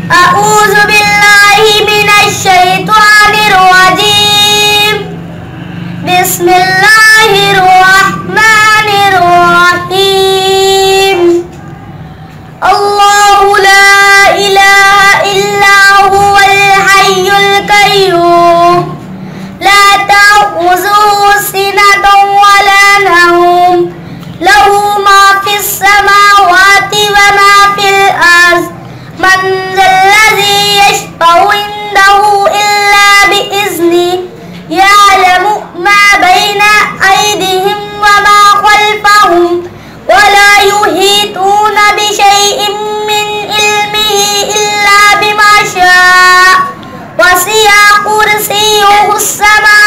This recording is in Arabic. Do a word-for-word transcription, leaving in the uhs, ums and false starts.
أعوذ بالله من الشيطان الرجيم. بسم الله الرحمن الرحيم. الله لا إله إلا هو الحي القيوم لا تأخذه سنة ولا نوم له ما في السماوات وما في الأرض من ذا الذي يشفع عنده إلا بإذنه يعلم ما بين أيديهم وما خلفهم ولا يحيطون بشيء من علمه إلا بما شاء وسع كرسيه السماوات